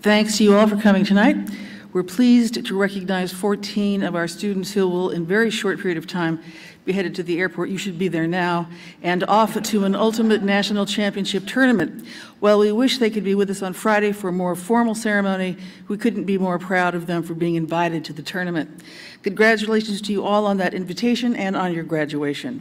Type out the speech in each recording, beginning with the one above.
Thanks to you all for coming tonight. We're pleased to recognize 14 of our students who will, in a very short period of time, be headed to the airport. You should be there now, and off to an ultimate national championship tournament. While we wish they could be with us on Friday for a more formal ceremony, we couldn't be more proud of them for being invited to the tournament. Congratulations to you all on that invitation and on your graduation.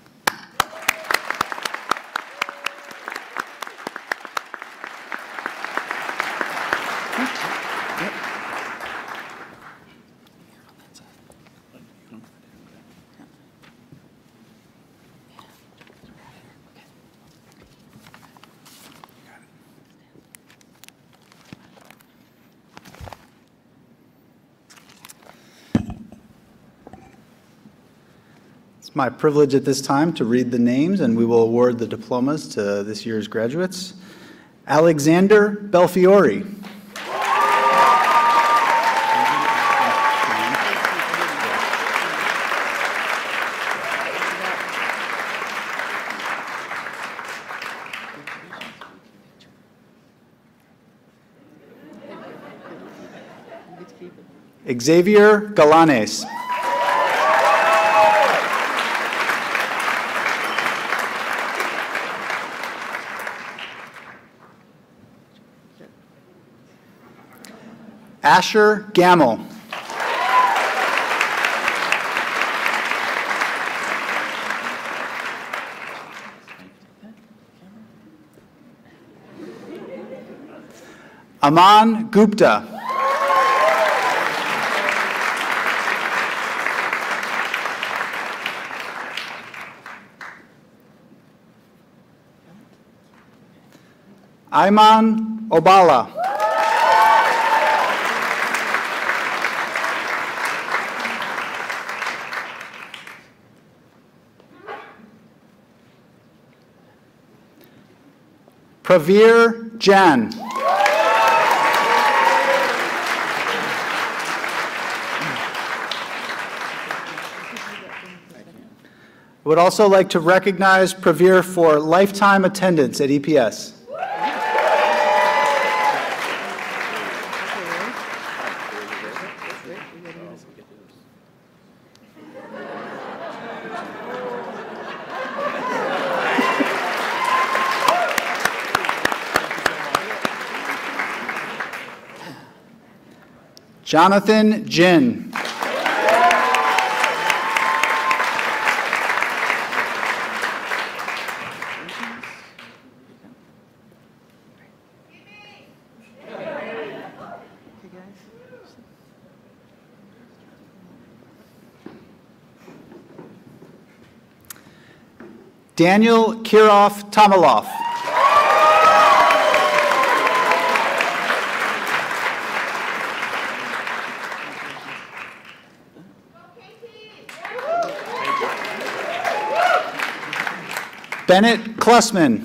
It's my privilege at this time to read the names, and we will award the diplomas to this year's graduates. Alexander Belfiore. Xavier Galanes. Asher Gamel. Aman Gupta. Ayman Obala. Pravir Jan. I would also like to recognize Pravir for lifetime attendance at EPS. Jonathan Jin. Daniel Kirov Tomalov. Bennett Klussman.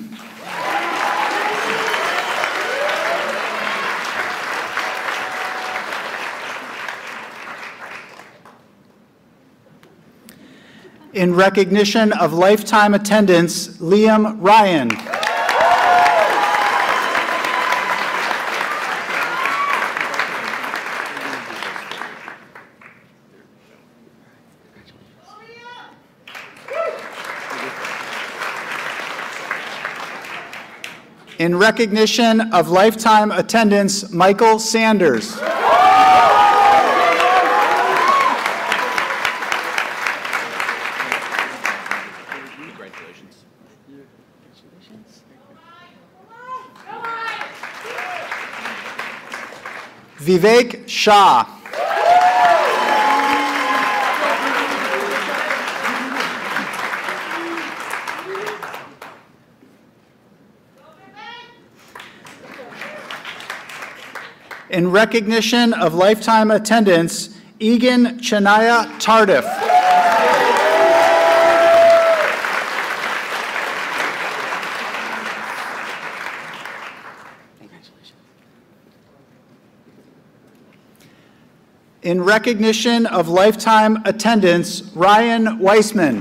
In recognition of lifetime attendance, Liam Ryan. In recognition of lifetime attendance, Michael Sanders. Vivek Shah. In recognition of lifetime attendance, Egan Chania Tardif. In recognition of lifetime attendance, Ryan Weissman.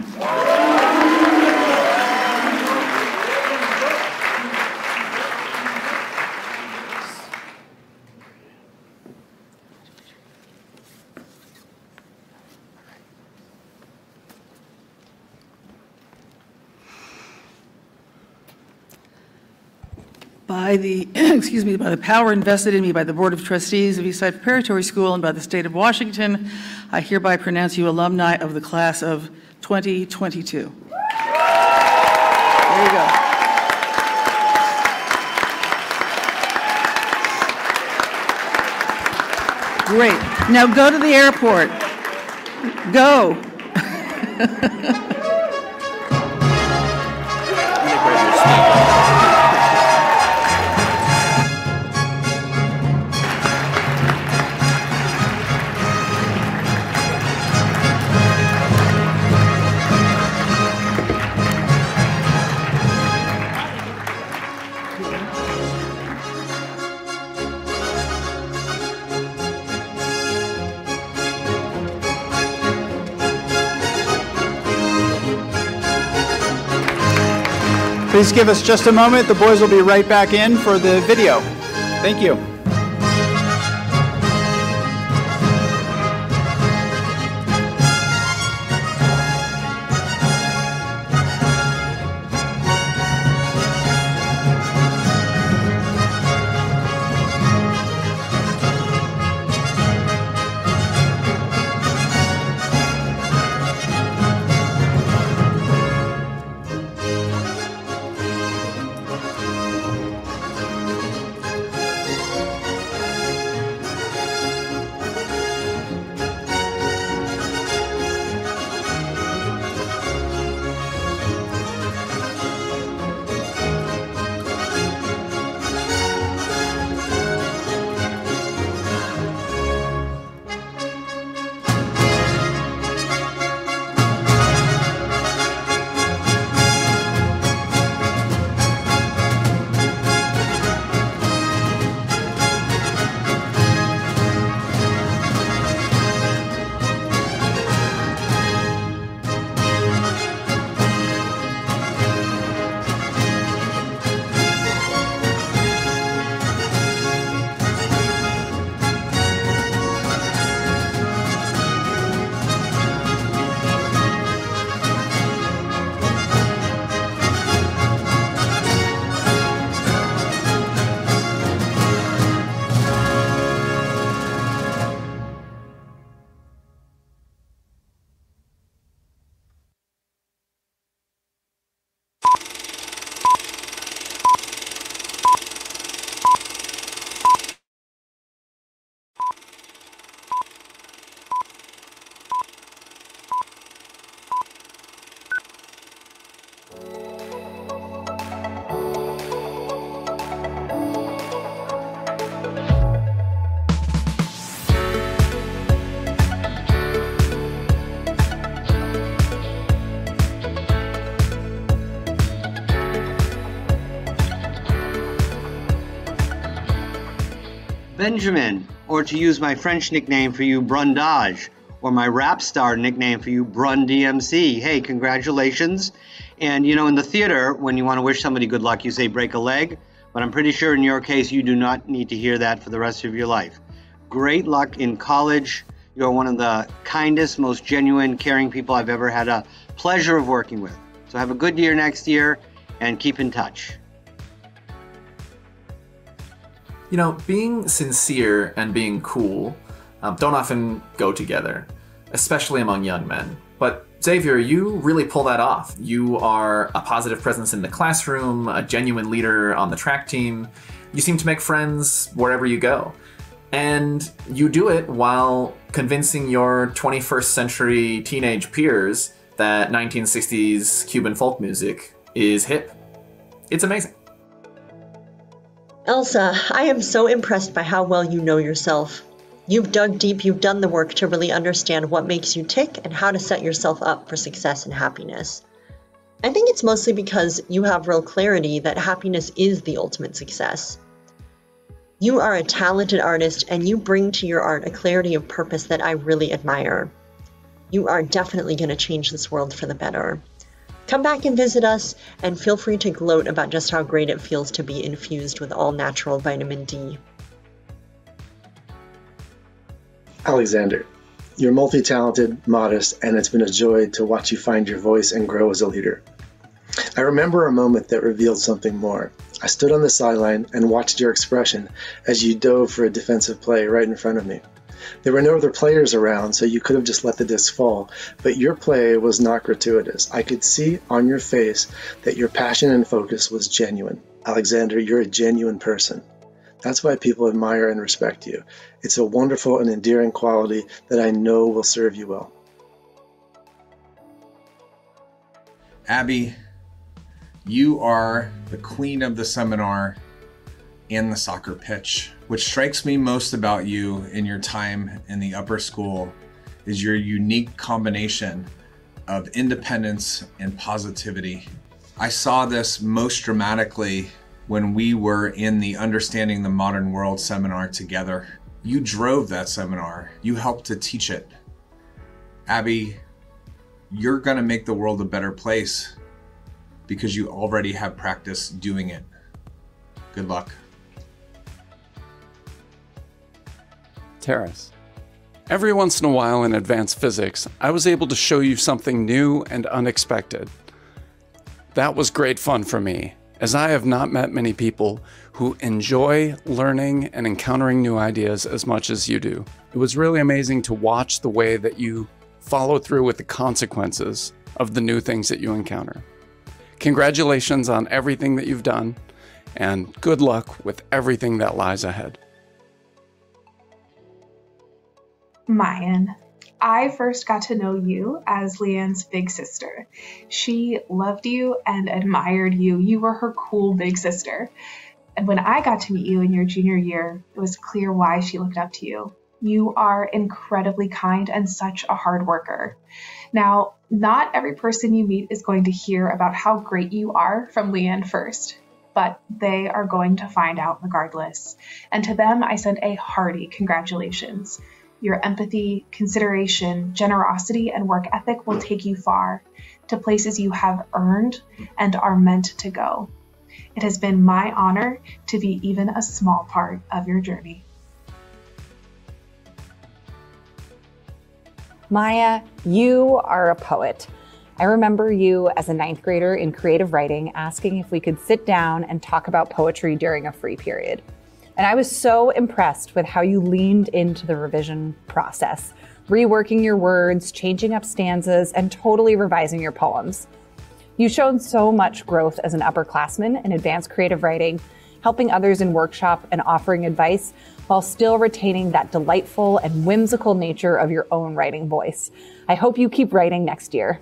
by the, excuse me, by the power invested in me by the Board of Trustees of Eastside Preparatory School and by the state of Washington, I hereby pronounce you alumni of the class of 2022. There you go. Great. Now go to the airport. Go. Please give us just a moment. The boys will be right back in for the video. Thank you. Benjamin, or to use my French nickname for you, Brundage, or my rap star nickname for you, Brun DMC. Hey, congratulations. And you know, in the theater, when you want to wish somebody good luck, you say break a leg, but I'm pretty sure in your case, you do not need to hear that for the rest of your life. Great luck in college. You're one of the kindest, most genuine, caring people I've ever had a pleasure of working with. So have a good year next year and keep in touch. You know, being sincere and being cool don't often go together, especially among young men. But Xavier, you really pull that off. You are a positive presence in the classroom, a genuine leader on the track team. You seem to make friends wherever you go. And you do it while convincing your 21st century teenage peers that 1960s Cuban folk music is hip. It's amazing. Elsa, I am so impressed by how well you know yourself. You've dug deep, you've done the work to really understand what makes you tick and how to set yourself up for success and happiness. I think it's mostly because you have real clarity that happiness is the ultimate success. You are a talented artist and you bring to your art a clarity of purpose that I really admire. You are definitely going to change this world for the better. Come back and visit us, and feel free to gloat about just how great it feels to be infused with all-natural vitamin D. Alexander, you're multi-talented, modest, and it's been a joy to watch you find your voice and grow as a leader. I remember a moment that revealed something more. I stood on the sideline and watched your expression as you dove for a defensive play right in front of me. There were no other players around, so you could have just let the disc fall, but your play was not gratuitous. I could see on your face that your passion and focus was genuine. Alexander, you're a genuine person. That's why people admire and respect you. It's a wonderful and endearing quality that I know will serve you well. Abby, you are the queen of the seminar and the soccer pitch. What strikes me most about you in your time in the upper school is your unique combination of independence and positivity. I saw this most dramatically when we were in the Understanding the Modern World seminar together. You drove that seminar. You helped to teach it. Abby, you're gonna make the world a better place because you already have practice doing it. Good luck. Terrace. Every once in a while in advanced physics, I was able to show you something new and unexpected. That was great fun for me, as I have not met many people who enjoy learning and encountering new ideas as much as you do. It was really amazing to watch the way that you follow through with the consequences of the new things that you encounter. Congratulations on everything that you've done, and good luck with everything that lies ahead. Mayan, I first got to know you as Leanne's big sister. She loved you and admired you. You were her cool big sister. And when I got to meet you in your junior year, it was clear why she looked up to you. You are incredibly kind and such a hard worker. Now, not every person you meet is going to hear about how great you are from Leanne first, but they are going to find out regardless. And to them, I send a hearty congratulations. Your empathy, consideration, generosity, and work ethic will take you far, to places you have earned and are meant to go. It has been my honor to be even a small part of your journey. Maya, you are a poet. I remember you as a 9th grader in creative writing asking if we could sit down and talk about poetry during a free period. And I was so impressed with how you leaned into the revision process, reworking your words, changing up stanzas, and totally revising your poems. You've shown so much growth as an upperclassman in advanced creative writing, helping others in workshop and offering advice while still retaining that delightful and whimsical nature of your own writing voice. I hope you keep writing next year.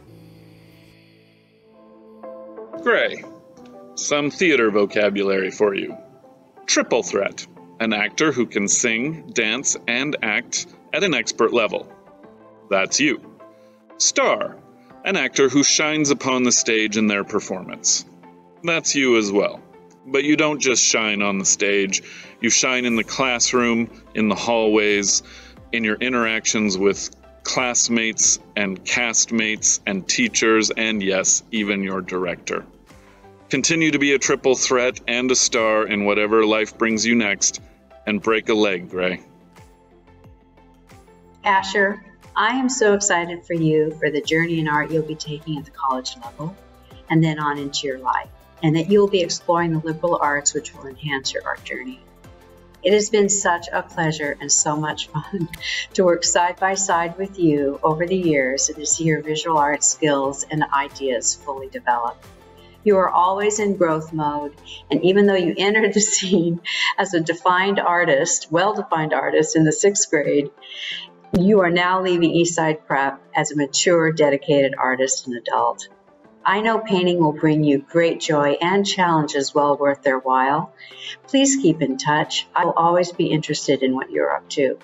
Gray, some theater vocabulary for you. Triple threat, an actor who can sing, dance, and act at an expert level. That's you. Star, an actor who shines upon the stage in their performance. That's you as well. But you don't just shine on the stage, you shine in the classroom, in the hallways, in your interactions with classmates and castmates and teachers, and yes, even your director. Continue to be a triple threat and a star in whatever life brings you next, and break a leg, Gray. Asher, I am so excited for you for the journey in art you'll be taking at the college level, and then on into your life, and that you'll be exploring the liberal arts which will enhance your art journey. It has been such a pleasure and so much fun to work side by side with you over the years and to see your visual arts skills and ideas fully develop. You are always in growth mode, and even though you entered the scene as a defined artist, well-defined artist in the 6th grade, you are now leaving Eastside Prep as a mature, dedicated artist and adult. I know painting will bring you great joy and challenges well worth their while. Please keep in touch. I will always be interested in what you're up to.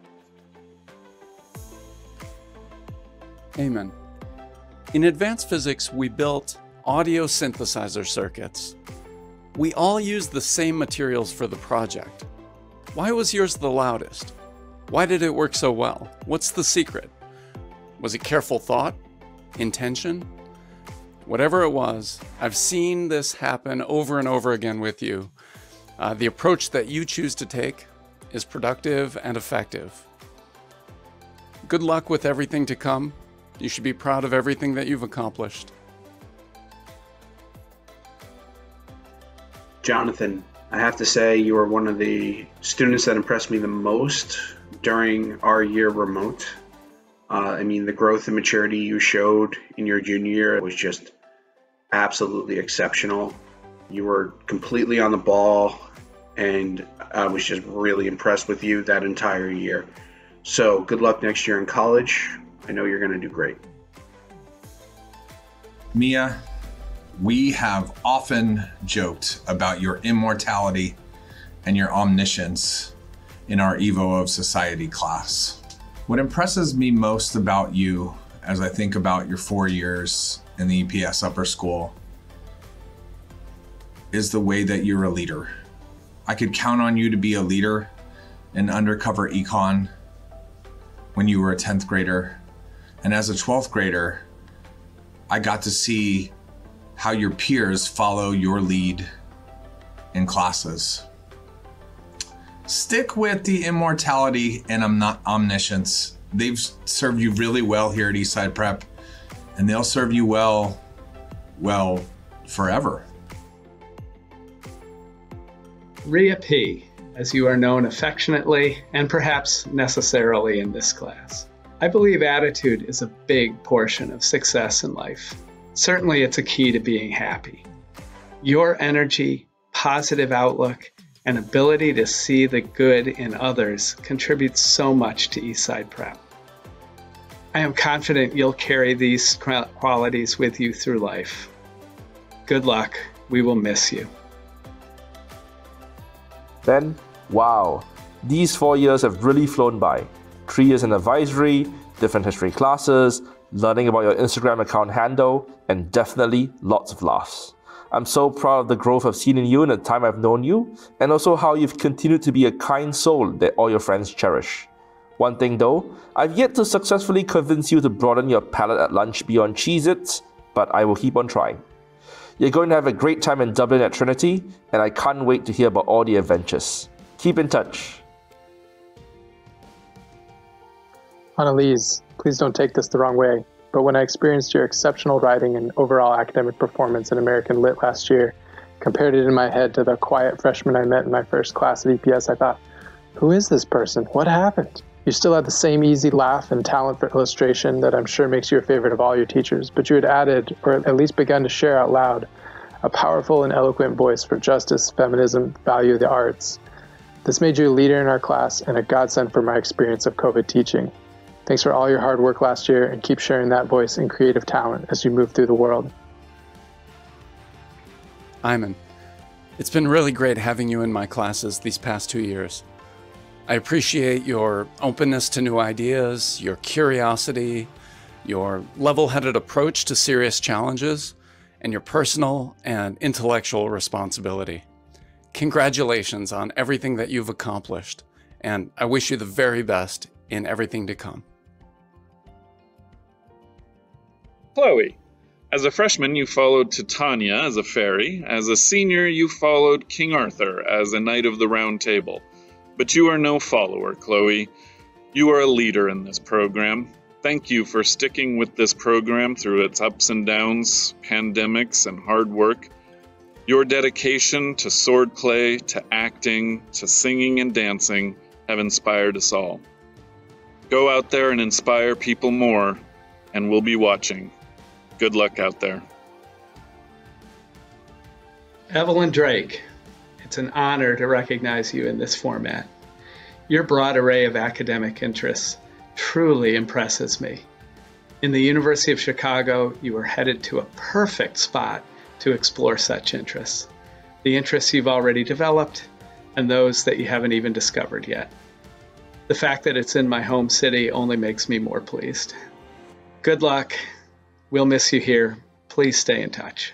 Amen. In advanced physics, we built audio synthesizer circuits. We all used the same materials for the project. Why was yours the loudest? Why did it work so well? What's the secret? Was it careful thought? Intention? Whatever it was, I've seen this happen over and over again with you. The approach that you choose to take is productive and effective. Good luck with everything to come. You should be proud of everything that you've accomplished. Jonathan, I have to say you were one of the students that impressed me the most during our year remote. The growth and maturity you showed in your junior year was just absolutely exceptional. You were completely on the ball, and I was just really impressed with you that entire year. So good luck next year in college. I know you're going to do great. Mia, we have often joked about your immortality and your omniscience in our Evo of Society class. What impresses me most about you as I think about your 4 years in the EPS upper school is the way that you're a leader. I could count on you to be a leader in undercover econ when you were a 10th grader. And as a 12th grader, I got to see how your peers follow your lead in classes. Stick with the immortality and omniscience. They've served you really well here at Eastside Prep, and they'll serve you well, forever. Rhea P., as you are known affectionately and perhaps necessarily in this class. I believe attitude is a big portion of success in life. Certainly it's a key to being happy. Your energy, positive outlook, and ability to see the good in others contributes so much to Eastside Prep. I am confident you'll carry these qualities with you through life. Good luck. We will miss you. Then, wow, these 4 years have really flown by. 3 years in advisory, different history classes, learning about your Instagram account handle, and definitely lots of laughs. I'm so proud of the growth I've seen in you in the time I've known you, and also how you've continued to be a kind soul that all your friends cherish. One thing though, I've yet to successfully convince you to broaden your palate at lunch beyond Cheez-Its, but I will keep on trying. You're going to have a great time in Dublin at Trinity, and I can't wait to hear about all the adventures. Keep in touch. Annalise, please don't take this the wrong way, but when I experienced your exceptional writing and overall academic performance in American Lit last year, compared it in my head to the quiet freshman I met in my first class at EPS, I thought, who is this person? What happened? You still had the same easy laugh and talent for illustration that I'm sure makes you a favorite of all your teachers, but you had added, or at least begun to share out loud, a powerful and eloquent voice for justice, feminism, value of the arts. This made you a leader in our class and a godsend for my experience of COVID teaching. Thanks for all your hard work last year, and keep sharing that voice and creative talent as you move through the world. Iman, it's been really great having you in my classes these past 2 years. I appreciate your openness to new ideas, your curiosity, your level-headed approach to serious challenges, and your personal and intellectual responsibility. Congratulations on everything that you've accomplished, and I wish you the very best in everything to come. Chloe, as a freshman, you followed Titania as a fairy. As a senior, you followed King Arthur as a knight of the Round Table. But you are no follower, Chloe. You are a leader in this program. Thank you for sticking with this program through its ups and downs, pandemics, and hard work. Your dedication to swordplay, to acting, to singing and dancing have inspired us all. Go out there and inspire people more, and we'll be watching. Good luck out there. Evelyn Drake, it's an honor to recognize you in this format. Your broad array of academic interests truly impresses me. In the University of Chicago, you are headed to a perfect spot to explore such interests. The interests you've already developed and those that you haven't even discovered yet. The fact that it's in my home city only makes me more pleased. Good luck. We'll miss you here. Please stay in touch.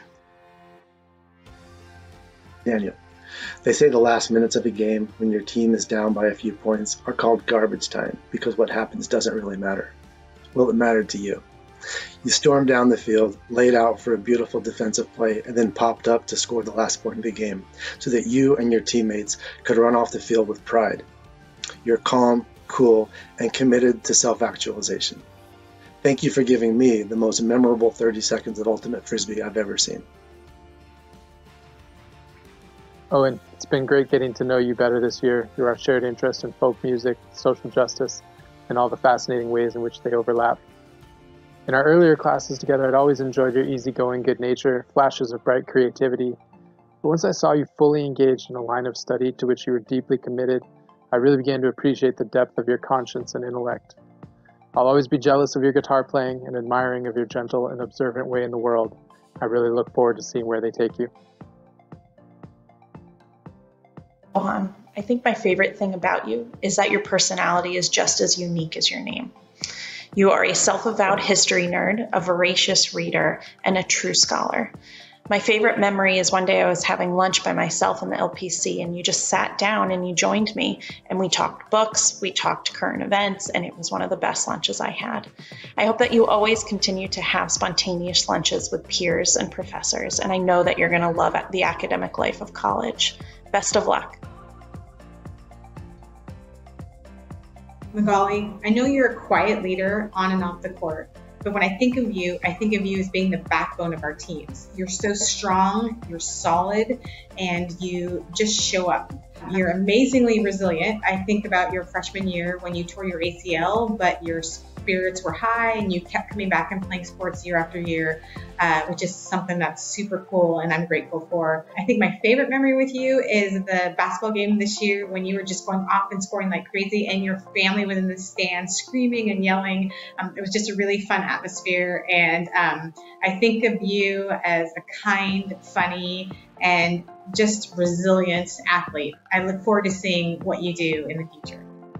Daniel, they say the last minutes of a game when your team is down by a few points are called garbage time because what happens doesn't really matter. Well, it mattered to you. You stormed down the field, laid out for a beautiful defensive play, and then popped up to score the last point of the game so that you and your teammates could run off the field with pride. You're calm, cool, and committed to self-actualization. Thank you for giving me the most memorable 30 seconds of Ultimate Frisbee I've ever seen. Oh, and it's been great getting to know you better this year through our shared interest in folk music, social justice, and all the fascinating ways in which they overlap. In our earlier classes together, I'd always enjoyed your easygoing good nature, flashes of bright creativity. But once I saw you fully engaged in a line of study to which you were deeply committed, I really began to appreciate the depth of your conscience and intellect. I'll always be jealous of your guitar playing and admiring of your gentle and observant way in the world. I really look forward to seeing where they take you. Johan, I think my favorite thing about you is that your personality is just as unique as your name. You are a self-avowed history nerd, a voracious reader, and a true scholar. My favorite memory is one day I was having lunch by myself in the LPC, and you just sat down and you joined me, and we talked books, we talked current events, and it was one of the best lunches I had. I hope that you always continue to have spontaneous lunches with peers and professors, and I know that you're going to love the academic life of college. Best of luck. Magali, I know you're a quiet leader on and off the court, but when I think of you as being the backbone of our teams. You're so strong, you're solid, and you just show up. You're amazingly resilient. I think about your freshman year when you tore your ACL, but your spirits were high and you kept coming back and playing sports year after year, which is something that's super cool and I'm grateful for. I think my favorite memory with you is the basketball game this year when you were just going off and scoring like crazy and your family was in the stands screaming and yelling. It was just a really fun atmosphere, and I think of you as a kind, funny, and just resilient athlete. I look forward to seeing what you do in the future.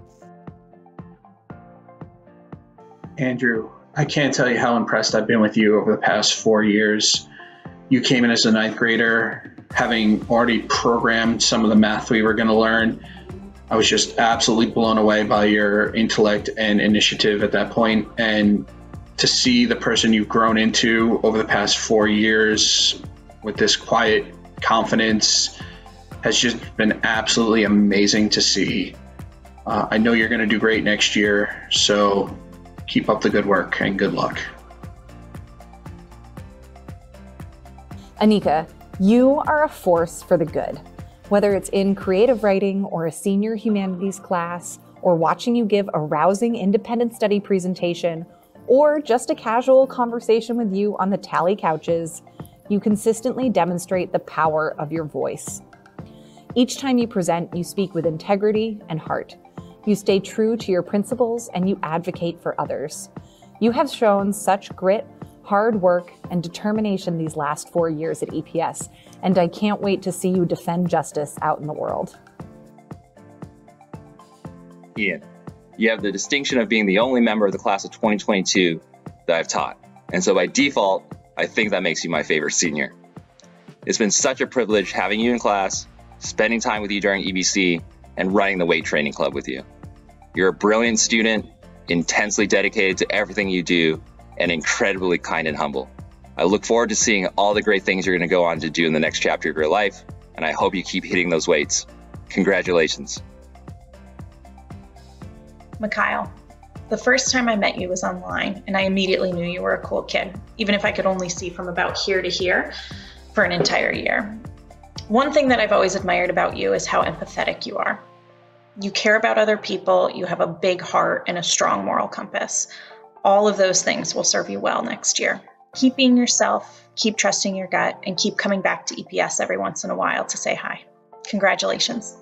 Andrew, I can't tell you how impressed I've been with you over the past 4 years. You came in as a ninth grader, having already programmed some of the math we were going to learn. I was just absolutely blown away by your intellect and initiative at that point. And to see the person you've grown into over the past 4 years with this quiet confidence has just been absolutely amazing to see. I know you're going to do great next year, so keep up the good work and good luck. Anika, you are a force for the good. Whether it's in creative writing or a senior humanities class, or watching you give a rousing independent study presentation, or just a casual conversation with you on the tally couches, you consistently demonstrate the power of your voice. Each time you present, you speak with integrity and heart. You stay true to your principles and you advocate for others. You have shown such grit, hard work, and determination these last 4 years at EPS, and I can't wait to see you defend justice out in the world. Ian, you have the distinction of being the only member of the class of 2022 that I've taught, and so by default, I think that makes you my favorite senior. It's been such a privilege having you in class, spending time with you during EBC, and running the weight training club with you. You're a brilliant student, intensely dedicated to everything you do, and incredibly kind and humble. I look forward to seeing all the great things you're going to go on to do in the next chapter of your life, and I hope you keep hitting those weights. Congratulations. Mikhail, the first time I met you was online, and I immediately knew you were a cool kid, even if I could only see from about here to here for an entire year. One thing that I've always admired about you is how empathetic you are. You care about other people, you have a big heart and a strong moral compass. All of those things will serve you well next year. Keep being yourself, keep trusting your gut, and keep coming back to EPS every once in a while to say hi. Congratulations.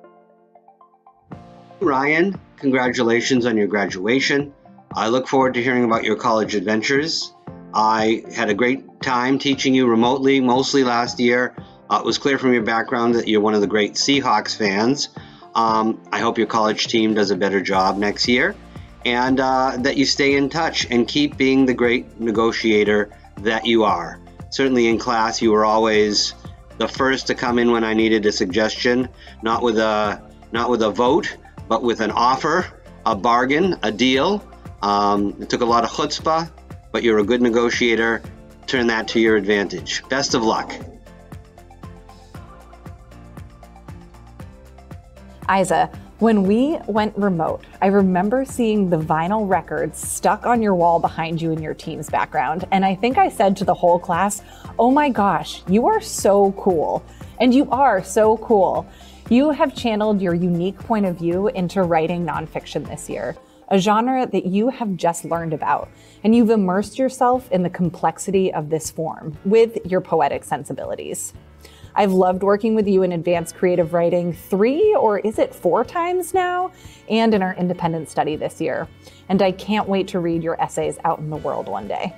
Ryan, congratulations on your graduation. I look forward to hearing about your college adventures. I had a great time teaching you remotely, mostly last year. It was clear from your background that you're one of the great Seahawks fans. I hope your college team does a better job next year, and that you stay in touch and keep being the great negotiator that you are. Certainly in class, you were always the first to come in when I needed a suggestion, not with a vote, but with an offer, a bargain, a deal. It took a lot of chutzpah, but you're a good negotiator. Turn that to your advantage. Best of luck. Isa, When we went remote, I remember seeing the vinyl records stuck on your wall behind you in your team's background. And I think I said to the whole class, "Oh my gosh, you are so cool." And you are so cool. You have channeled your unique point of view into writing nonfiction this year, a genre that you have just learned about. And you've immersed yourself in the complexity of this form with your poetic sensibilities. I've loved working with you in advanced creative writing 3 or is it 4 times now, and in our independent study this year. And I can't wait to read your essays out in the world one day.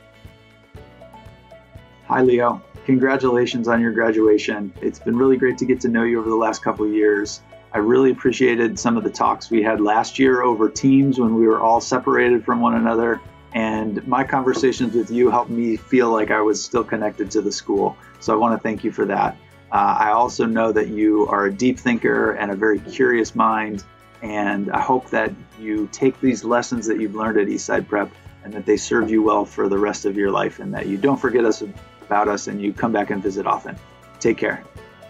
Hi, Leo. Congratulations on your graduation. It's been really great to get to know you over the last couple of years. I really appreciated some of the talks we had last year over Teams when we were all separated from one another. And my conversations with you helped me feel like I was still connected to the school. So I want to thank you for that. I also know that you are a deep thinker and a very curious mind. And I hope that you take these lessons that you've learned at Eastside Prep and that they serve you well for the rest of your life, and that you don't forget about us and you come back and visit often. Take care.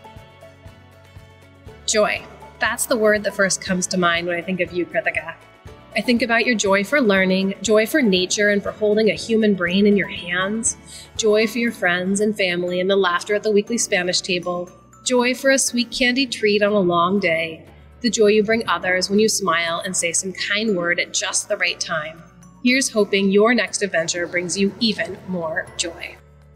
Joy. That's the word that first comes to mind when I think of you, Kritika. I think about your joy for learning, joy for nature and for holding a human brain in your hands, joy for your friends and family and the laughter at the weekly Spanish table, joy for a sweet candy treat on a long day, the joy you bring others when you smile and say some kind word at just the right time. Here's hoping your next adventure brings you even more joy.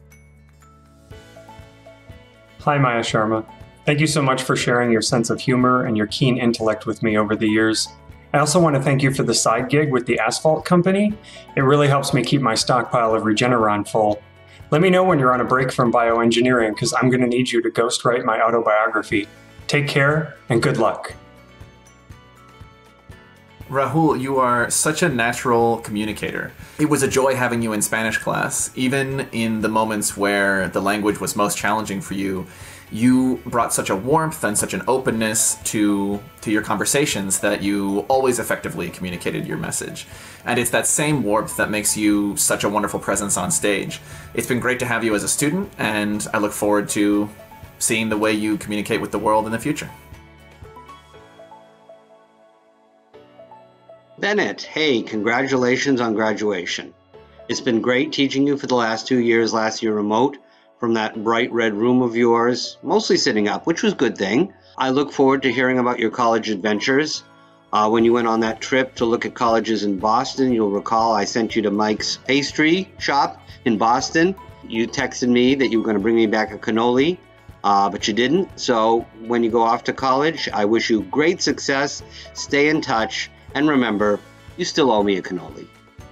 Hi, Maya Sharma. Thank you so much for sharing your sense of humor and your keen intellect with me over the years. I also want to thank you for the side gig with the asphalt company. It really helps me keep my stockpile of Regeneron full. Let me know when you're on a break from bioengineering, because I'm going to need you to ghostwrite my autobiography. Take care and good luck. Rahul, you are such a natural communicator. It was a joy having you in Spanish class. Even in the moments where the language was most challenging for you, you brought such a warmth and such an openness to your conversations that you always effectively communicated your message. And it's that same warmth that makes you such a wonderful presence on stage. It's been great to have you as a student, and I look forward to seeing the way you communicate with the world in the future. Bennett, hey, congratulations on graduation. It's been great teaching you for the last 2 years, last year remote, from that bright red room of yours, mostly sitting up, which was a good thing. I look forward to hearing about your college adventures. When you went on that trip to look at colleges in Boston, you'll recall I sent you to Mike's pastry shop in Boston. You texted me that you were going to bring me back a cannoli, but you didn't. So when you go off to college, I wish you great success, stay in touch, and remember, you still owe me a cannoli.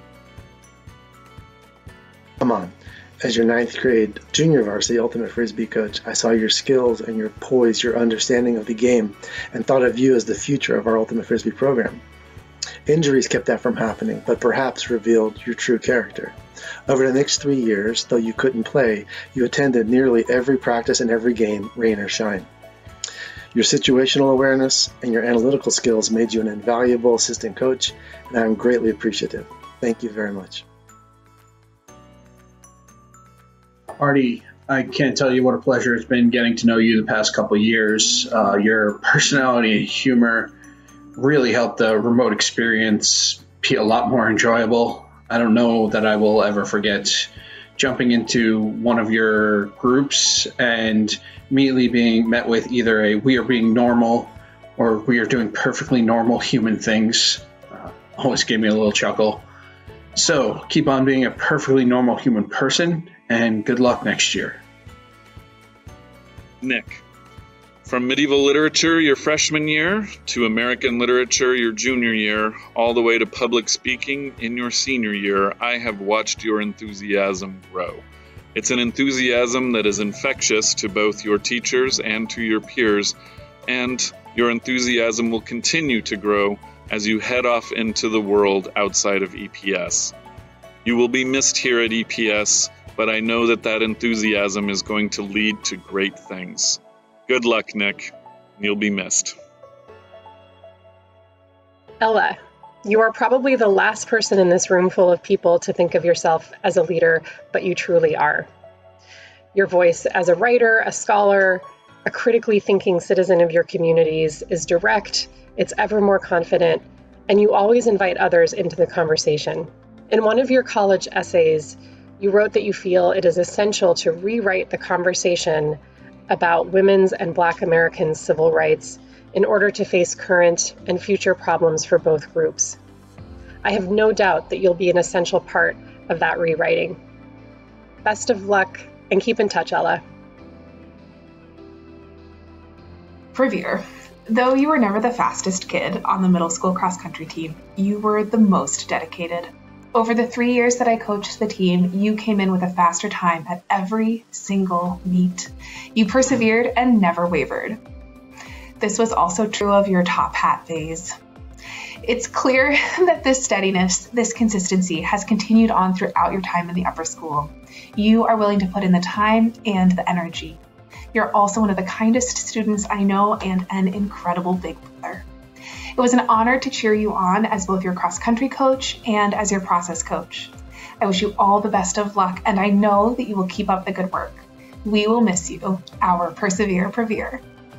Come on. As your 9th grade junior varsity ultimate frisbee coach, I saw your skills and your poise, your understanding of the game, and thought of you as the future of our ultimate frisbee program. Injuries kept that from happening, but perhaps revealed your true character. Over the next 3 years, though you couldn't play, you attended nearly every practice and every game, rain or shine. Your situational awareness and your analytical skills made you an invaluable assistant coach, and I'm greatly appreciative. Thank you very much. Artie, I can't tell you what a pleasure it's been getting to know you the past couple of years. Your personality and humor really helped the remote experience be a lot more enjoyable. I don't know that I will ever forget jumping into one of your groups and immediately being met with either a "we are being normal" or "we are doing perfectly normal human things." Always gave me a little chuckle. So keep on being a perfectly normal human person, and good luck next year. Nick, from medieval literature your freshman year to American literature your junior year, all the way to public speaking in your senior year, I have watched your enthusiasm grow. It's an enthusiasm that is infectious to both your teachers and to your peers, and your enthusiasm will continue to grow as you head off into the world outside of EPS. You will be missed here at EPS, but I know that that enthusiasm is going to lead to great things. Good luck, Nick. You'll be missed. Ella, you are probably the last person in this room full of people to think of yourself as a leader, but you truly are. Your voice as a writer, a scholar, a critically thinking citizen of your communities is direct, it's ever more confident, and you always invite others into the conversation. In one of your college essays, you wrote that you feel it is essential to rewrite the conversation about women's and Black Americans' civil rights in order to face current and future problems for both groups. I have no doubt that you'll be an essential part of that rewriting. Best of luck, and keep in touch, Ella. Previer, though you were never the fastest kid on the middle school cross-country team, you were the most dedicated. Over the 3 years that I coached the team, you came in with a faster time at every single meet. You persevered and never wavered. This was also true of your top hat phase. It's clear that this steadiness, this consistency has continued on throughout your time in the upper school. You are willing to put in the time and the energy. You're also one of the kindest students I know and an incredible big brother. It was an honor to cheer you on as both your cross-country coach and as your process coach. I wish you all the best of luck, and I know that you will keep up the good work. We will miss you, our Persevere Previer.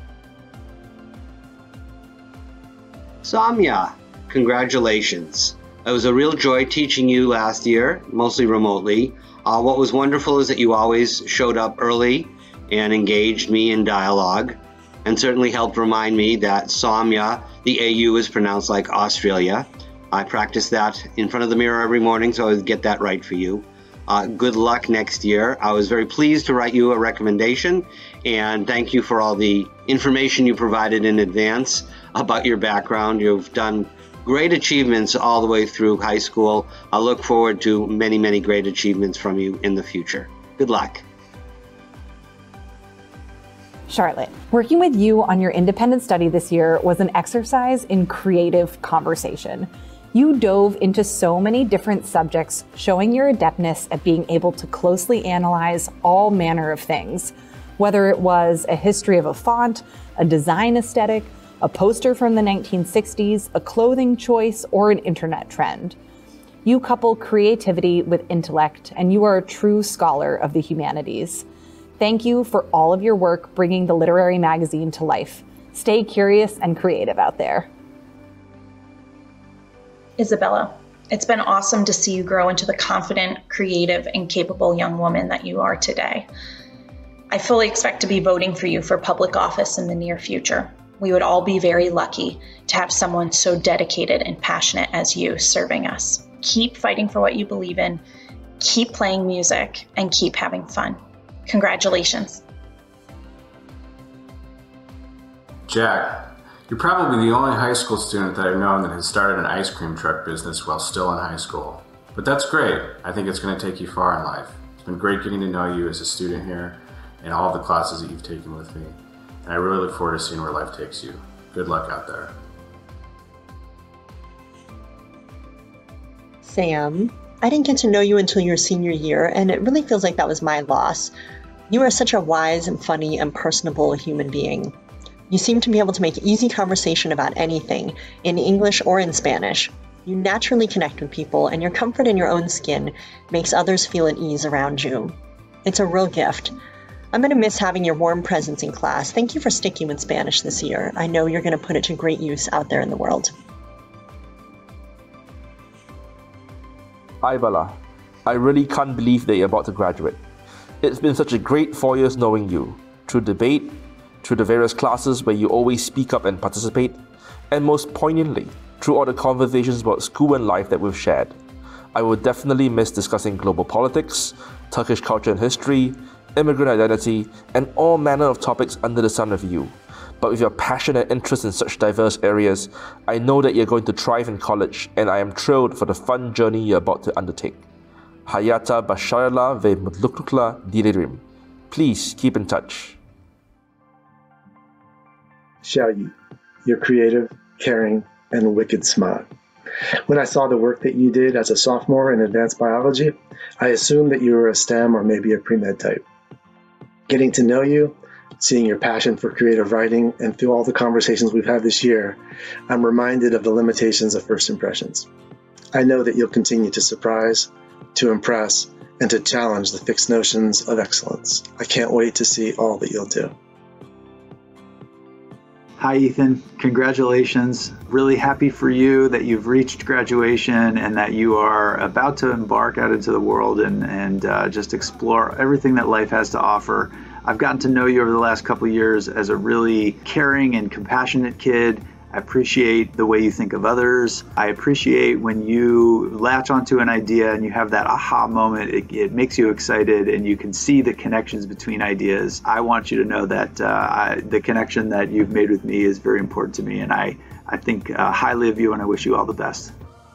Samya, congratulations. It was a real joy teaching you last year, mostly remotely. What was wonderful is that you always showed up early and engaged me in dialogue, and certainly helped remind me that Samya, the AU, is pronounced like Australia. I practice that in front of the mirror every morning, so I would get that right for you. Good luck next year. I was very pleased to write you a recommendation, and thank you for all the information you provided in advance about your background. You've done great achievements all the way through high school. I look forward to many, many great achievements from you in the future. Good luck. Charlotte, working with you on your independent study this year was an exercise in creative conversation. You dove into so many different subjects, showing your adeptness at being able to closely analyze all manner of things, whether it was a history of a font, a design aesthetic, a poster from the 1960s, a clothing choice, or an internet trend. You couple creativity with intellect, and you are a true scholar of the humanities. Thank you for all of your work bringing the literary magazine to life. Stay curious and creative out there. Isabella, it's been awesome to see you grow into the confident, creative, and capable young woman that you are today. I fully expect to be voting for you for public office in the near future. We would all be very lucky to have someone so dedicated and passionate as you serving us. Keep fighting for what you believe in, keep playing music, and keep having fun. Congratulations. Jack, you're probably the only high school student that I've known that has started an ice cream truck business while still in high school. But that's great. I think it's going to take you far in life. It's been great getting to know you as a student here and all of the classes that you've taken with me. And I really look forward to seeing where life takes you. Good luck out there. Sam, I didn't get to know you until your senior year, and it really feels like that was my loss. You are such a wise and funny and personable human being. You seem to be able to make easy conversation about anything, in English or in Spanish. You naturally connect with people, and your comfort in your own skin makes others feel at ease around you. It's a real gift. I'm going to miss having your warm presence in class. Thank you for sticking with Spanish this year. I know you're going to put it to great use out there in the world. Hi Bala, I really can't believe that you're about to graduate. It's been such a great 4 years knowing you, through debate, through the various classes where you always speak up and participate, and most poignantly, through all the conversations about school and life that we've shared. I will definitely miss discussing global politics, Turkish culture and history, immigrant identity, and all manner of topics under the sun with you. But with your passion and interest in such diverse areas, I know that you're going to thrive in college, and I am thrilled for the fun journey you're about to undertake. Hayata Basharallah ve Mutluklukla Dilerim. Please keep in touch. Xiaoyi, you're creative, caring, and wicked smart. When I saw the work that you did as a sophomore in advanced biology, I assumed that you were a STEM or maybe a pre-med type. Getting to know you, seeing your passion for creative writing, and through all the conversations we've had this year, I'm reminded of the limitations of first impressions. I know that you'll continue to surprise, to impress, and to challenge the fixed notions of excellence. I can't wait to see all that you'll do. Hi, Ethan. Congratulations. Really happy for you that you've reached graduation and that you are about to embark out into the world and just explore everything that life has to offer. I've gotten to know you over the last couple of years as a really caring and compassionate kid. I appreciate the way you think of others. I appreciate when you latch onto an idea and you have that aha moment. It makes you excited and you can see the connections between ideas. I want you to know that the connection that you've made with me is very important to me, and I think highly of you, and I wish you all the best.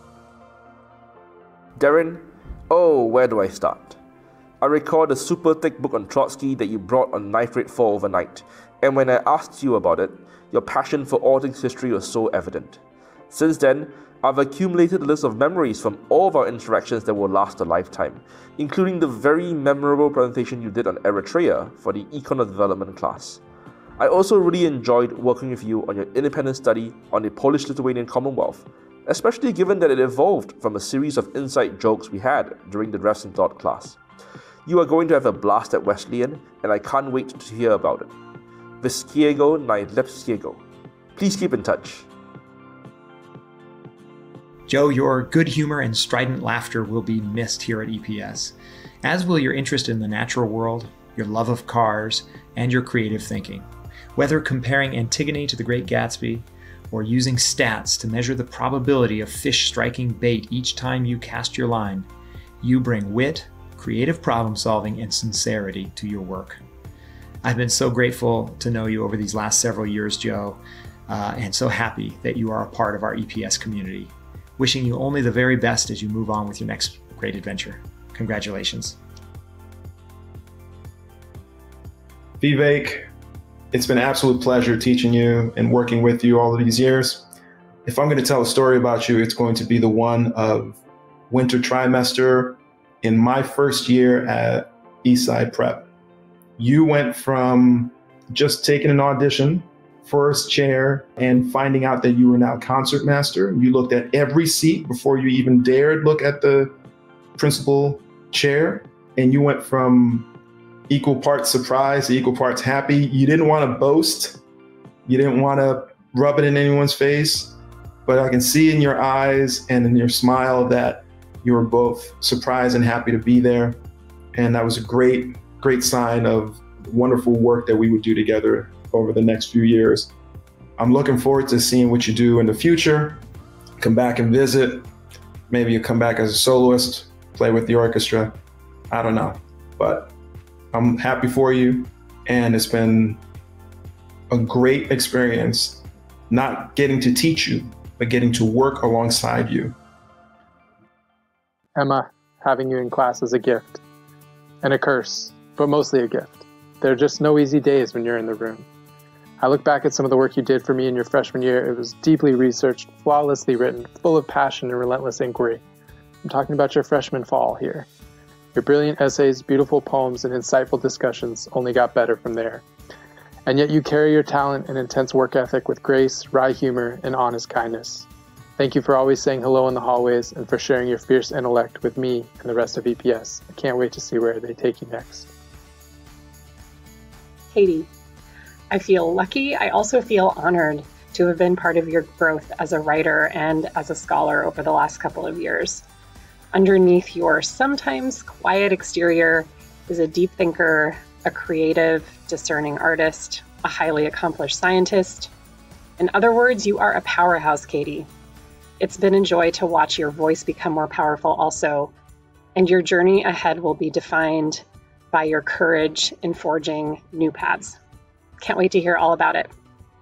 Darren, oh, where do I start? I recall the super thick book on Trotsky that you brought on 9th grade 4 overnight, and when I asked you about it, your passion for all things history was so evident. Since then, I've accumulated a list of memories from all of our interactions that will last a lifetime, including the very memorable presentation you did on Eritrea for the Econ of Development class. I also really enjoyed working with you on your independent study on the Polish-Lithuanian Commonwealth, especially given that it evolved from a series of inside jokes we had during the Drafts and Thought class. You are going to have a blast at Wesleyan, and I can't wait to hear about it. Wyskiego najlepszego. Please keep in touch. Joe, your good humor and strident laughter will be missed here at EPS, as will your interest in the natural world, your love of cars, and your creative thinking. Whether comparing Antigone to the Great Gatsby, or using stats to measure the probability of fish striking bait each time you cast your line, you bring wit, creative problem solving, and sincerity to your work. I've been so grateful to know you over these last several years, Joe, and so happy that you are a part of our EPS community. Wishing you only the very best as you move on with your next great adventure. Congratulations. Vivek, it's been an absolute pleasure teaching you and working with you all of these years. If I'm going to tell a story about you, it's going to be the one of winter trimester in my first year at Eastside Prep. You went from just taking an audition, first chair, and finding out that you were now concertmaster. You looked at every seat before you even dared look at the principal chair. And you went from equal parts surprised to equal parts happy. You didn't want to boast. You didn't want to rub it in anyone's face. But I can see in your eyes and in your smile that you were both surprised and happy to be there. And that was a great sign of wonderful work that we would do together over the next few years. I'm looking forward to seeing what you do in the future. Come back and visit. Maybe you come back as a soloist, play with the orchestra. I don't know, but I'm happy for you. And it's been a great experience, not getting to teach you, but getting to work alongside you. Emma, having you in class is a gift and a curse, but mostly a gift. There are just no easy days when you're in the room. I look back at some of the work you did for me in your freshman year. It was deeply researched, flawlessly written, full of passion and relentless inquiry. I'm talking about your freshman fall here. Your brilliant essays, beautiful poems, and insightful discussions only got better from there. And yet you carry your talent and intense work ethic with grace, wry humor, and honest kindness. Thank you for always saying hello in the hallways and for sharing your fierce intellect with me and the rest of EPS. I can't wait to see where they take you next. Katie, I feel lucky. I also feel honored to have been part of your growth as a writer and as a scholar over the last couple of years. Underneath your sometimes quiet exterior is a deep thinker, a creative, discerning artist, a highly accomplished scientist. In other words, you are a powerhouse, Katie. It's been a joy to watch your voice become more powerful also, and your journey ahead will be defined by your courage in forging new paths. Can't wait to hear all about it.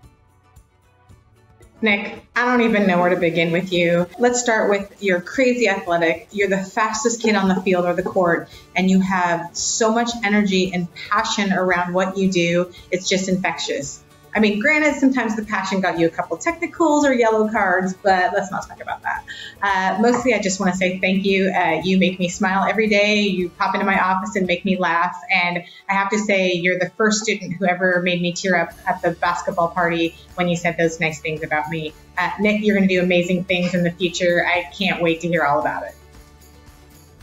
Nick, I don't even know where to begin with you. Let's start with you're crazy athletic. You're the fastest kid on the field or the court, and you have so much energy and passion around what you do. It's just infectious. I mean, granted, sometimes the passion got you a couple technicals or yellow cards, but let's not talk about that. Mostly, I just want to say thank you. You make me smile every day. You pop into my office and make me laugh. And I have to say, you're the first student who ever made me tear up at the basketball party when you said those nice things about me. Nick, you're going to do amazing things in the future. I can't wait to hear all about it.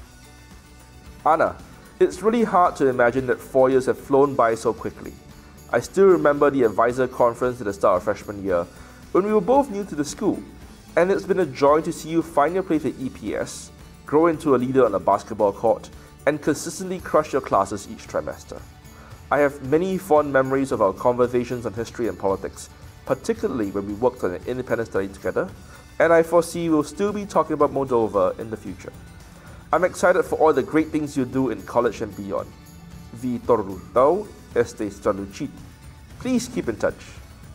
Anna, it's really hard to imagine that 4 years have flown by so quickly. I still remember the advisor conference at the start of freshman year, when we were both new to the school, and it's been a joy to see you find your place at EPS, grow into a leader on a basketball court, and consistently crush your classes each trimester. I have many fond memories of our conversations on history and politics, particularly when we worked on an independent study together, and I foresee we'll still be talking about Moldova in the future. I'm excited for all the great things you do in college and beyond. Viitorul tău este strălucit. Please keep in touch.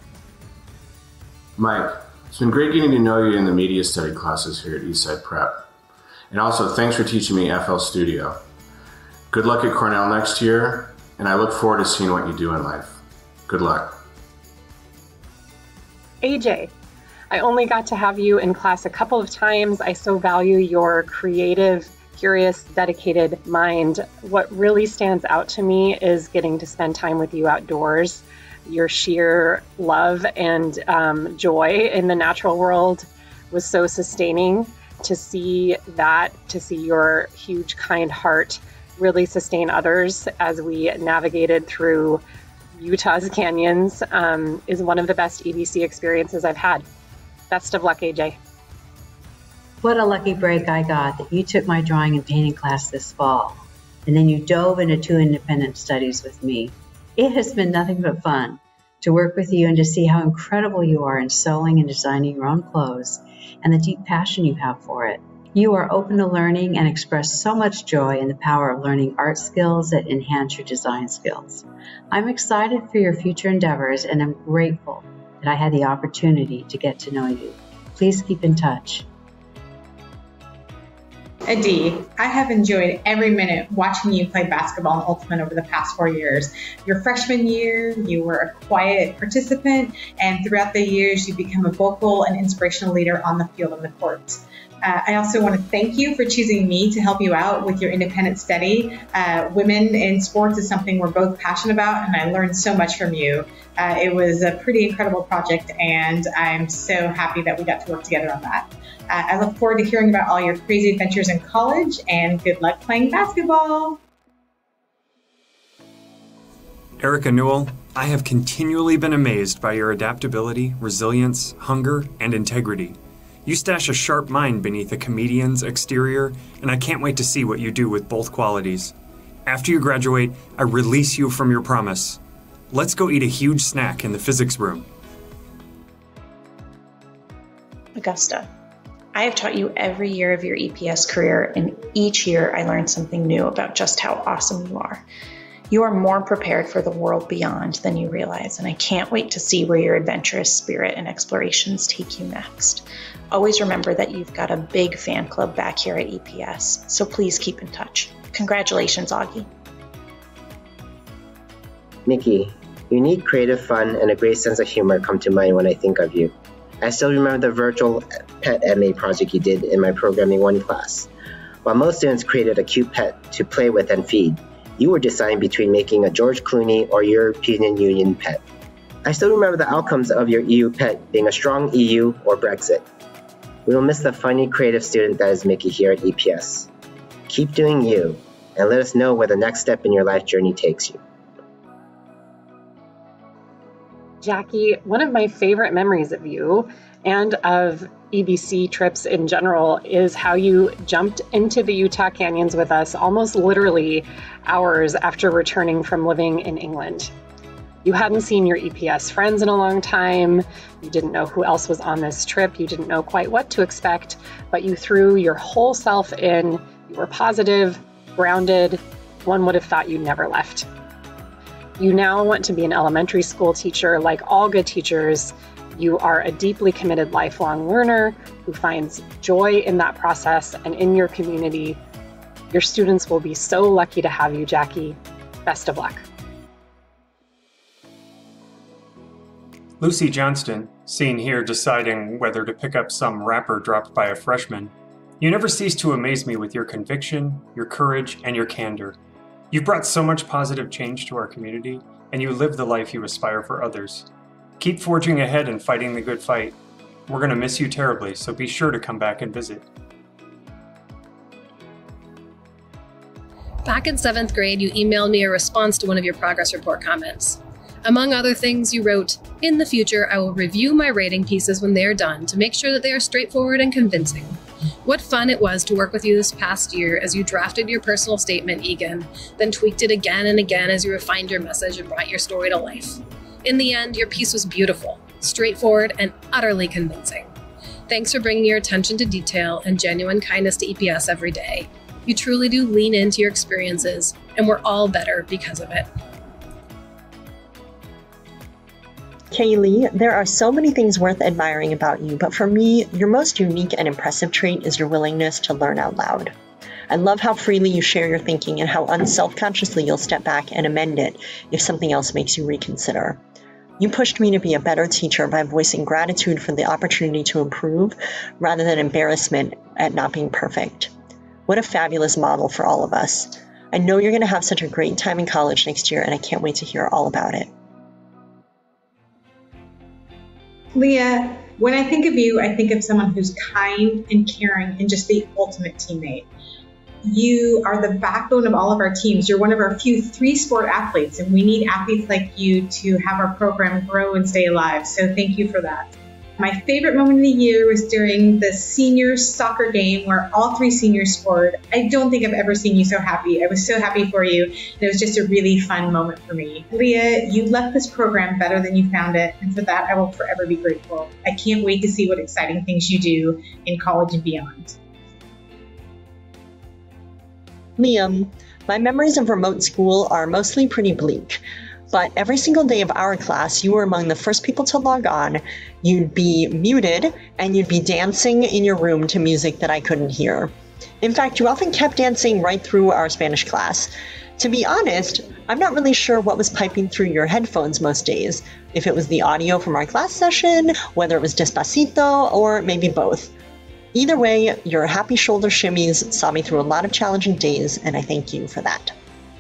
Mike, it's been great getting to know you in the media study classes here at Eastside Prep. And also, thanks for teaching me FL Studio. Good luck at Cornell next year, and I look forward to seeing what you do in life. Good luck. AJ, I only got to have you in class a couple of times. I so value your creative, curious, dedicated mind. What really stands out to me is getting to spend time with you outdoors. Your sheer love and joy in the natural world was so sustaining. To see that, to see your huge, kind heart really sustain others as we navigated through Utah's canyons is one of the best EBC experiences I've had. Best of luck, AJ. What a lucky break I got that you took my drawing and painting class this fall, and then you dove into 2 independent studies with me. It has been nothing but fun to work with you and to see how incredible you are in sewing and designing your own clothes and the deep passion you have for it. You are open to learning and express so much joy in the power of learning art skills that enhance your design skills. I'm excited for your future endeavors, and I'm grateful that I had the opportunity to get to know you. Please keep in touch. Adi, I have enjoyed every minute watching you play basketball in Ultimate over the past 4 years. Your freshman year, you were a quiet participant, and throughout the years, you become a vocal and inspirational leader on the field and the court. I also want to thank you for choosing me to help you out with your independent study. Women in sports is something we're both passionate about, and I learned so much from you. It was a pretty incredible project, and I'm so happy that we got to work together on that. I look forward to hearing about all your crazy adventures in college, and good luck playing basketball. Erica Newell, I have continually been amazed by your adaptability, resilience, hunger, and integrity. You stash a sharp mind beneath a comedian's exterior, and I can't wait to see what you do with both qualities. After you graduate, I release you from your promise. Let's go eat a huge snack in the physics room. Augusta, I have taught you every year of your EPS career, and each year I learned something new about just how awesome you are. You are more prepared for the world beyond than you realize, and I can't wait to see where your adventurous spirit and explorations take you next. Always remember that you've got a big fan club back here at EPS, so please keep in touch. Congratulations, Augie. Nikki, unique, creative, fun, and a great sense of humor come to mind when I think of you. I still remember the virtual pet MA project you did in my Programming 1 class. While most students created a cute pet to play with and feed, you were deciding between making a George Clooney or European Union pet. I still remember the outcomes of your EU pet being a strong EU or Brexit. We will miss the funny, creative student that is Mickey here at EPS. Keep doing you, and let us know where the next step in your life journey takes you. Jackie, one of my favorite memories of you and of EBC trips in general is how you jumped into the Utah canyons with us almost literally hours after returning from living in England. You hadn't seen your EPS friends in a long time. You didn't know who else was on this trip. You didn't know quite what to expect, but you threw your whole self in. You were positive, grounded. One would have thought you never left. You now want to be an elementary school teacher. Like all good teachers, you are a deeply committed lifelong learner who finds joy in that process and in your community. Your students will be so lucky to have you, Jackie. Best of luck. Lucy Johnston, seen here deciding whether to pick up some wrapper dropped by a freshman. You never cease to amaze me with your conviction, your courage, and your candor. You've brought so much positive change to our community, and you live the life you aspire for others. Keep forging ahead and fighting the good fight. We're going to miss you terribly, so be sure to come back and visit. Back in 7th grade, you emailed me a response to one of your progress report comments. Among other things, you wrote, "In the future, I will review my writing pieces when they are done to make sure that they are straightforward and convincing." What fun it was to work with you this past year as you drafted your personal statement, Egan, then tweaked it again and again as you refined your message and brought your story to life. In the end, your piece was beautiful, straightforward, and utterly convincing. Thanks for bringing your attention to detail and genuine kindness to EPS every day. You truly do lean into your experiences, and we're all better because of it. Kaylee, there are so many things worth admiring about you, but for me, your most unique and impressive trait is your willingness to learn out loud. I love how freely you share your thinking and how unself-consciously you'll step back and amend it if something else makes you reconsider. You pushed me to be a better teacher by voicing gratitude for the opportunity to improve rather than embarrassment at not being perfect. What a fabulous model for all of us. I know you're going to have such a great time in college next year, and I can't wait to hear all about it. Leah, when I think of you, I think of someone who's kind and caring and just the ultimate teammate. You are the backbone of all of our teams. You're one of our few 3-sport athletes, and we need athletes like you to have our program grow and stay alive. So thank you for that. My favorite moment of the year was during the seniors soccer game where all 3 seniors scored. I don't think I've ever seen you so happy. I was so happy for you, and it was just a really fun moment for me. Leah, you left this program better than you found it, and for that I will forever be grateful. I can't wait to see what exciting things you do in college and beyond. Liam, my memories of remote school are mostly pretty bleak. But every single day of our class, you were among the first people to log on. You'd be muted, and you'd be dancing in your room to music that I couldn't hear. In fact, you often kept dancing right through our Spanish class. To be honest, I'm not really sure what was piping through your headphones most days, if it was the audio from our class session, whether it was Despacito, or maybe both. Either way, your happy shoulder shimmies saw me through a lot of challenging days, and I thank you for that.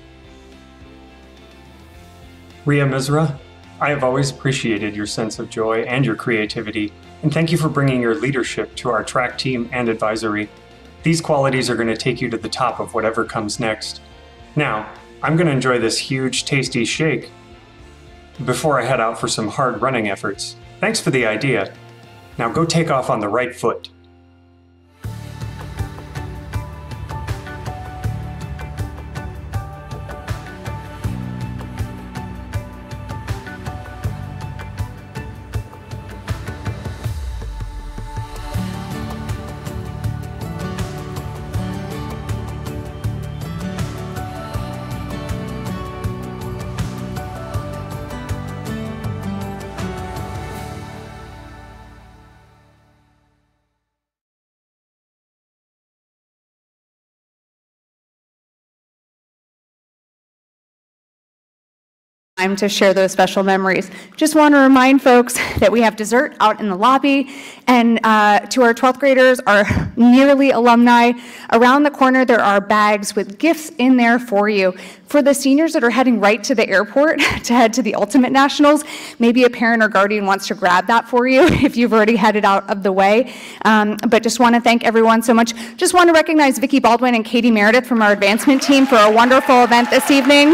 Ria Misra, I have always appreciated your sense of joy and your creativity, and thank you for bringing your leadership to our track team and advisory. These qualities are going to take you to the top of whatever comes next. Now, I'm going to enjoy this huge, tasty shake before I head out for some hard running efforts. Thanks for the idea. Now go take off on the right foot. Time to share those special memories. Just want to remind folks that we have dessert out in the lobby, and to our 12th graders, our nearly alumni, around the corner there are bags with gifts in there for you. For the seniors that are heading right to the airport to head to the Ultimate Nationals, maybe a parent or guardian wants to grab that for you if you've already headed out of the way. But just want to thank everyone so much. Just want to recognize Vicki Baldwin and Katie Meredith from our advancement team for a wonderful event this evening.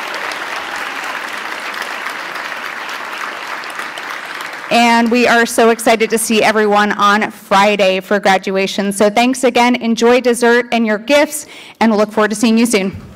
And we are so excited to see everyone on Friday for graduation. So thanks again, enjoy dessert and your gifts, and we'll look forward to seeing you soon.